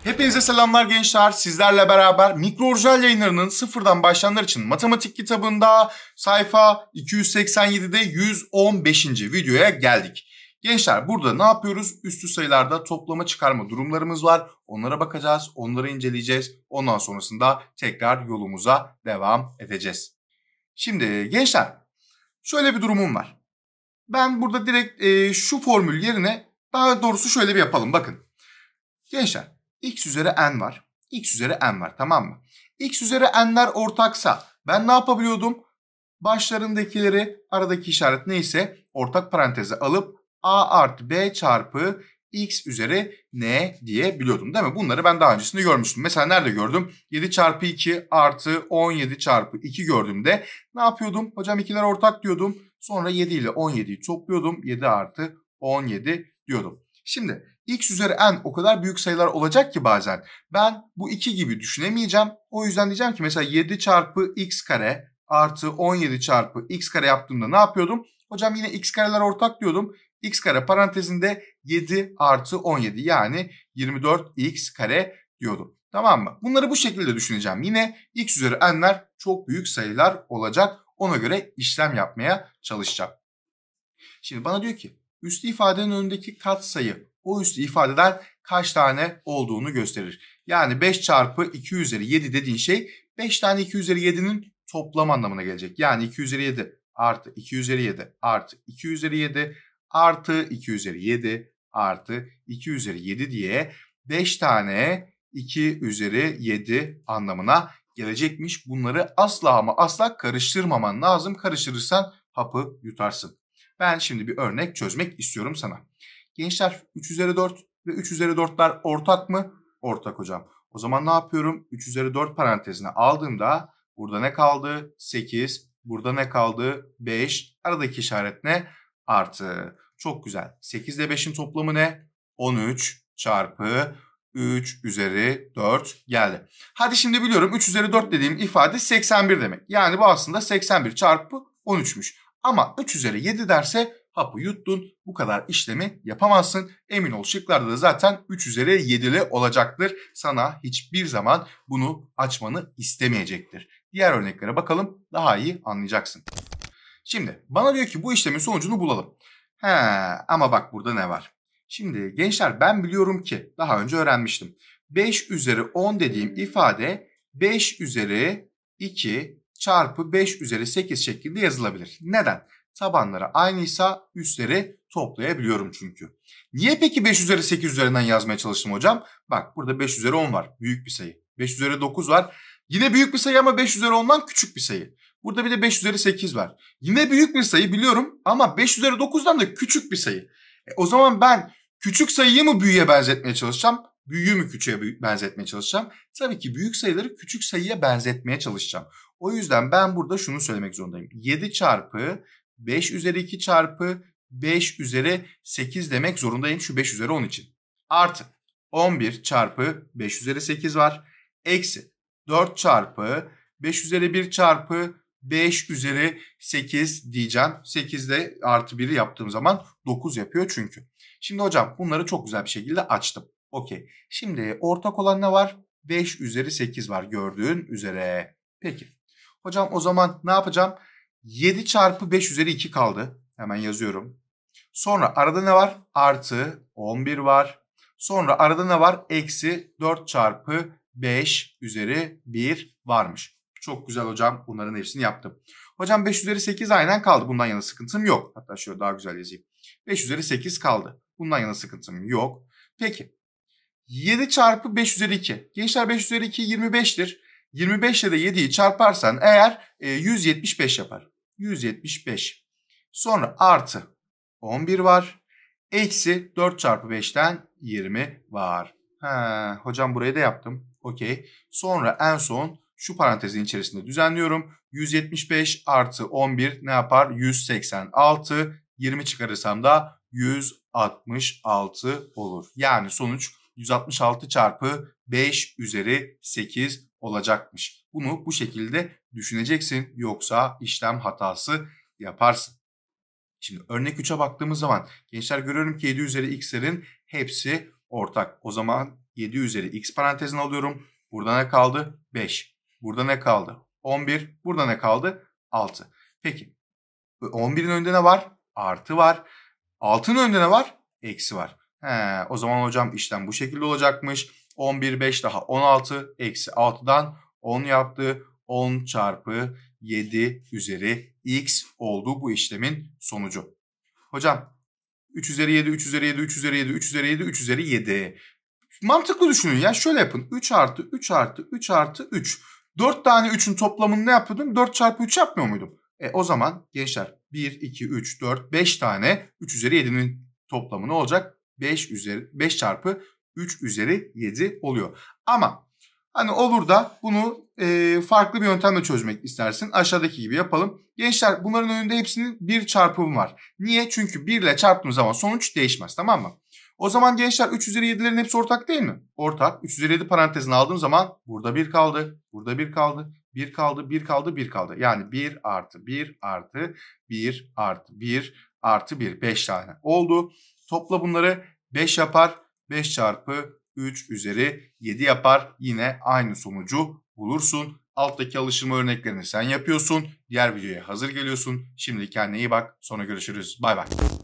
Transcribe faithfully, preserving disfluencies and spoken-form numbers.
Hepinize selamlar gençler. Sizlerle beraber Mikro Orijinal yayınlarının sıfırdan başlayanlar için matematik kitabında sayfa iki yüz seksen yedide yüz on beşinci videoya geldik. Gençler burada ne yapıyoruz? Üstü sayılarda toplama çıkarma durumlarımız var. Onlara bakacağız, onları inceleyeceğiz. Ondan sonrasında tekrar yolumuza devam edeceğiz. Şimdi gençler şöyle bir durumum var. Ben burada direkt e, şu formül yerine daha doğrusu şöyle bir yapalım. Bakın gençler. X üzeri n var. X üzeri n var, tamam mı? X üzeri n'ler ortaksa ben ne yapabiliyordum? Başlarındakileri, aradaki işaret neyse ortak paranteze alıp a artı b çarpı x üzeri n diyebiliyordum değil mi? Bunları ben daha öncesinde görmüştüm. Mesela nerede gördüm? yedi çarpı iki artı on yedi çarpı iki gördüğümde ne yapıyordum? Hocam ikiler ortak diyordum. Sonra yedi ile on yediyi topluyordum. yedi artı on yedi diyordum. Şimdi x üzeri n o kadar büyük sayılar olacak ki bazen ben bu iki gibi düşünemeyeceğim. O yüzden diyeceğim ki mesela yedi çarpı x kare artı on yedi çarpı x kare yaptığımda ne yapıyordum? Hocam yine x kareler ortak diyordum. X kare parantezinde yedi artı on yedi yani yirmi dört x kare diyordum. Tamam mı? Bunları bu şekilde düşüneceğim. Yine x üzeri n'ler çok büyük sayılar olacak. Ona göre işlem yapmaya çalışacağım. Şimdi bana diyor ki üslü ifadenin önündeki katsayı o üslü ifadeden kaç tane olduğunu gösterir. Yani beş çarpı iki üzeri yedi dediğin şey beş tane iki üzeri yedi'nin toplam anlamına gelecek. Yani iki üzeri yedi artı iki üzeri yedi artı iki üzeri yedi artı iki üzeri yedi artı iki üzeri yedi diye beş tane iki üzeri yedi anlamına gelecekmiş. Bunları asla ama asla karıştırmaman lazım. Karıştırırsan hapı yutarsın. Ben şimdi bir örnek çözmek istiyorum sana. Gençler üç üzeri dört ve üç üzeri dört'ler ortak mı? Ortak hocam. O zaman ne yapıyorum? üç üzeri dört parantezine aldığımda burada ne kaldı? sekiz. Burada ne kaldı? beş. Aradaki işaret ne? Artı. Çok güzel. sekiz ile beş'in toplamı ne? on üç çarpı üç üzeri dört geldi. Hadi şimdi biliyorum üç üzeri dört dediğim ifade seksen bir demek. Yani bu aslında seksen bir çarpı on üç'müş. Ama üç üzeri yedi derse hapı yuttun. Bu kadar işlemi yapamazsın. Emin ol şıklarda da zaten üç üzeri yedi'li olacaktır. Sana hiçbir zaman bunu açmanı istemeyecektir. Diğer örneklere bakalım, daha iyi anlayacaksın. Şimdi bana diyor ki bu işlemin sonucunu bulalım. He, ama bak burada ne var? Şimdi gençler ben biliyorum ki daha önce öğrenmiştim. beş üzeri on dediğim ifade beş üzeri iki çarpı beş üzeri sekiz şeklinde yazılabilir. Neden? Tabanları aynıysa üstleri toplayabiliyorum çünkü. Niye peki beş üzeri sekiz üzerinden yazmaya çalıştım hocam? Bak burada beş üzeri on var. Büyük bir sayı. beş üzeri dokuz var. Yine büyük bir sayı ama beş üzeri on'dan küçük bir sayı. Burada bir de beş üzeri sekiz var. Yine büyük bir sayı biliyorum ama beş üzeri dokuz'dan da küçük bir sayı. E, o zaman ben küçük sayıyı mı büyüğe benzetmeye çalışacağım? Büyüğü mü küçüğe benzetmeye çalışacağım? Tabii ki büyük sayıları küçük sayıya benzetmeye çalışacağım. O yüzden ben burada şunu söylemek zorundayım. yedi çarpı beş üzeri iki çarpı beş üzeri sekiz demek zorundayım şu beş üzeri on için. Artı on bir çarpı beş üzeri sekiz var. Eksi dört çarpı beş üzeri bir çarpı beş üzeri sekiz diyeceğim. sekiz'de artı bir'i yaptığım zaman dokuz yapıyor çünkü. Şimdi hocam bunları çok güzel bir şekilde açtım. Okey. Şimdi ortak olan ne var? beş üzeri sekiz var gördüğün üzere. Peki. Hocam o zaman ne yapacağım? yedi çarpı beş üzeri iki kaldı. Hemen yazıyorum. Sonra arada ne var? Artı on bir var. Sonra arada ne var? Eksi dört çarpı beş üzeri bir varmış. Çok güzel hocam. Bunların hepsini yaptım. Hocam beş üzeri sekiz aynen kaldı. Bundan yana sıkıntım yok. Hatta şöyle daha güzel yazayım. beş üzeri sekiz kaldı. Bundan yana sıkıntım yok. Peki. yedi çarpı beş üzeri iki. Gençler beş üzeri iki yirmi beş'tir. yirmi beş ile de yedi'yi çarparsan eğer e, yüz yetmiş beş yapar. yüz yetmiş beş. Sonra artı on bir var. Eksi dört çarpı beş'ten yirmi var. Ha, hocam burayı da yaptım. Okey. Sonra en son şu parantezin içerisinde düzenliyorum. yüz yetmiş beş artı on bir ne yapar? yüz seksen altı. yirmi çıkarırsam da yüz altmış altı olur. Yani sonuç yüz altmış altı çarpı beş üzeri sekiz olacakmış. Bunu bu şekilde düşüneceksin. Yoksa işlem hatası yaparsın. Şimdi örnek üç'e baktığımız zaman gençler görüyorum ki yedi üzeri x'lerin hepsi ortak. O zaman yedi üzeri x parantezine alıyorum. Burada ne kaldı? beş. Burada ne kaldı? on bir. Burada ne kaldı? altı. Peki on birin önünde ne var? Artı var. altının önünde ne var? Eksi var. He, o zaman hocam işlem bu şekilde olacakmış. on bir, beş daha on altı. Eksi altıdan on yaptı. on çarpı yedi üzeri x oldu bu işlemin sonucu. Hocam üç üzeri yedi, üç üzeri yedi, üç üzeri yedi, üç üzeri yedi, üç üzeri yedi. Mantıklı düşünün ya. Şöyle yapın. üç artı üç artı üç artı üç. dört tane üçün toplamını ne yapıyordum? dört çarpı üç yapmıyor muydum? E o zaman gençler bir, iki, üç, dört, beş tane üç üzeri yedinin toplamı ne olacak? beş üzeri beş çarpı üç üzeri yedi oluyor. Ama hani olur da bunu e, farklı bir yöntemle çözmek istersin. Aşağıdaki gibi yapalım. Gençler bunların önünde hepsinin bir çarpımı var. Niye? Çünkü bir ile çarptığımız zaman sonuç değişmez, tamam mı? O zaman gençler üç üzeri yedilerin hepsi ortak değil mi? Ortak. üç üzeri yedi parantezine aldığım zaman burada bir kaldı. Burada bir kaldı. bir kaldı. bir kaldı. bir kaldı. Yani bir artı bir artı bir artı bir artı bir. beş tane oldu. Topla bunları beş yapar. beş çarpı üç üzeri yedi yapar. Yine aynı sonucu bulursun. Alttaki alıştırma örneklerini sen yapıyorsun. Diğer videoya hazır geliyorsun. Şimdi kendine iyi bak. Sonra görüşürüz. Bay bay.